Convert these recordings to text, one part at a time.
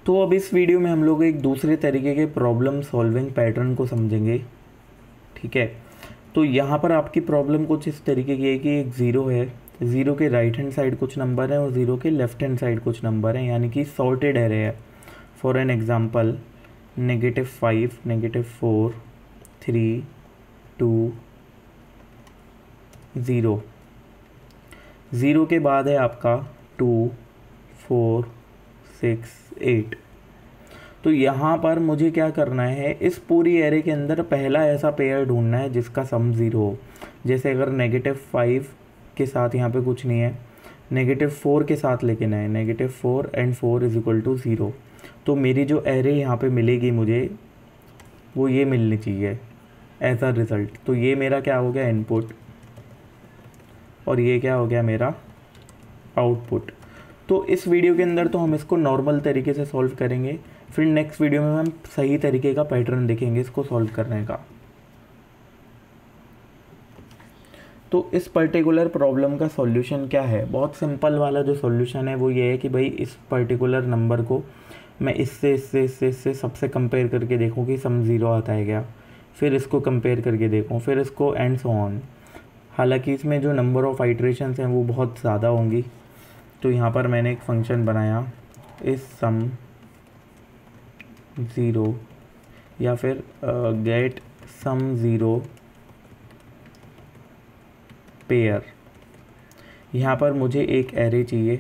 तो अब इस वीडियो में हम लोग एक दूसरे तरीके के प्रॉब्लम सॉल्विंग पैटर्न को समझेंगे। ठीक है, तो यहाँ पर आपकी प्रॉब्लम कुछ इस तरीके की है कि एक ज़ीरो है, ज़ीरो के राइट हैंड साइड कुछ नंबर हैं और ज़ीरो के लेफ्ट हैंड साइड कुछ नंबर हैं, यानी कि सॉर्टेड एरे है। For an example -5, -4, 3, 2, 0। ज़ीरो के बाद है आपका 2, 4, 6, 8। तो यहाँ पर मुझे क्या करना है, इस पूरी एरे के अंदर पहला ऐसा पेयर ढूंढना है जिसका सम ज़ीरो हो। जैसे अगर -5 के साथ यहाँ पे कुछ नहीं है, -4 के साथ लेकिन है, -4 एंड 4 = 0। तो मेरी जो एरे यहाँ पे मिलेगी मुझे, वो ये मिलनी चाहिए एज अ रिज़ल्ट। तो ये मेरा क्या हो गया, इनपुट, और ये क्या हो गया मेरा आउटपुट। तो इस वीडियो के अंदर तो हम इसको नॉर्मल तरीके से सॉल्व करेंगे, फिर नेक्स्ट वीडियो में हम सही तरीके का पैटर्न देखेंगे इसको सॉल्व करने का। तो इस पर्टिकुलर प्रॉब्लम का सॉल्यूशन क्या है, बहुत सिंपल वाला जो सॉल्यूशन है वो ये है कि भाई इस पर्टिकुलर नंबर को मैं इससे सबसे कंपेयर करके देखूं कि सम ज़ीरो आता है क्या, फिर इसको कंपेयर करके देखूं, फिर इसको एंड सो ऑन। हालांकि इसमें जो नंबर ऑफ़ आइट्रेशंस हैं वो बहुत ज़्यादा होंगी, तो यहाँ पर मैंने एक फंक्शन बनाया इस सम ज़ीरो, या फिर गेट सम ज़ीरो पेयर। यहाँ पर मुझे एक एरे चाहिए।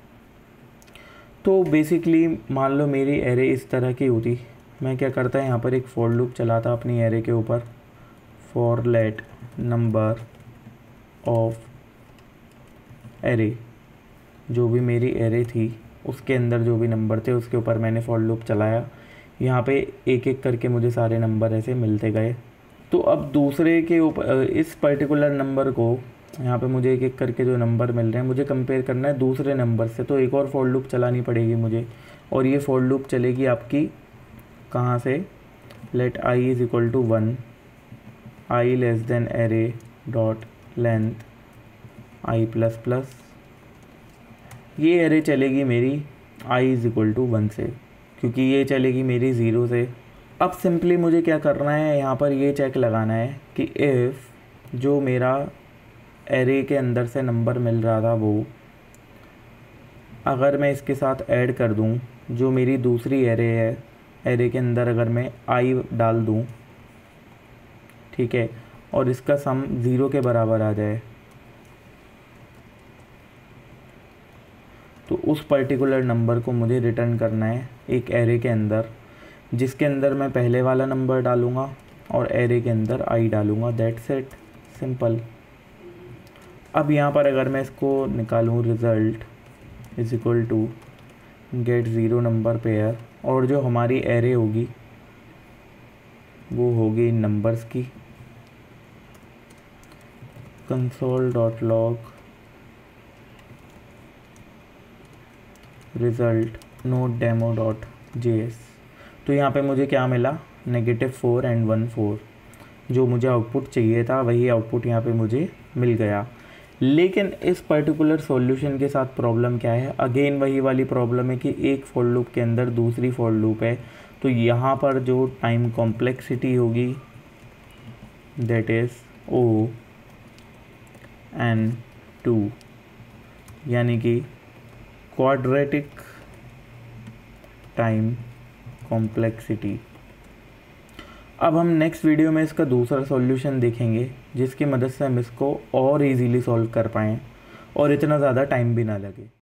तो बेसिकली मान लो मेरी एरे इस तरह की होती, मैं क्या करता है यहाँ पर एक फॉर लूप चलाता अपनी एरे के ऊपर, for let number of array, जो भी मेरी एरे थी उसके अंदर जो भी नंबर थे उसके ऊपर मैंने फॉर लूप चलाया। यहाँ पे एक एक करके मुझे सारे नंबर ऐसे मिलते गए। तो अब दूसरे के ऊपर इस पर्टिकुलर नंबर को, यहाँ पे मुझे एक एक करके जो नंबर मिल रहे हैं मुझे कंपेयर करना है दूसरे नंबर से, तो एक और फॉर लूप चलानी पड़ेगी मुझे। और ये फॉर लूप चलेगी आपकी कहाँ से, let i = 1, i less than array dot length i++। ये एरे चलेगी मेरी i = 1 से, क्योंकि ये चलेगी मेरी 0 से। अब सिंपली मुझे क्या करना है, यहाँ पर ये चेक लगाना है कि इफ़ जो मेरा एरे के अंदर से नंबर मिल रहा था वो अगर मैं इसके साथ ऐड कर दूँ, जो मेरी दूसरी एरे है, एरे के अंदर अगर मैं i डाल दूँ, ठीक है, और इसका सम 0 के बराबर आ जाए, तो उस पर्टिकुलर नंबर को मुझे रिटर्न करना है एक एरे के अंदर, जिसके अंदर मैं पहले वाला नंबर डालूँगा और एरे के अंदर i डालूँगा। That's it, simple. अब यहाँ पर अगर मैं इसको निकालूँ, result = get zero number pair, और जो हमारी एरे होगी वो होगी इन नंबर्स की, console.log result node-demo.js। तो यहाँ पे मुझे क्या मिला, -4 एंड 1 4। जो मुझे आउटपुट चाहिए था वही आउटपुट यहाँ पे मुझे मिल गया। लेकिन इस पर्टिकुलर सॉल्यूशन के साथ प्रॉब्लम क्या है, अगेन वही वाली प्रॉब्लम है कि एक फॉर लूप के अंदर दूसरी फॉर लूप है। तो यहाँ पर जो टाइम कॉम्प्लेक्सिटी होगी दैट इज़ O(n)2, यानी कि क्वाड्रेटिक टाइम कॉम्प्लेक्सिटी। अब हम नेक्स्ट वीडियो में इसका दूसरा सॉल्यूशन देखेंगे, जिसकी मदद से हम इसको और इजीली सॉल्व कर पाएँ और इतना ज़्यादा टाइम भी ना लगे।